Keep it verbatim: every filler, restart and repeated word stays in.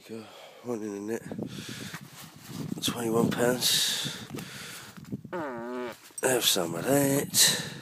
There you go, one in the net, twenty-one pounds. Have some of that.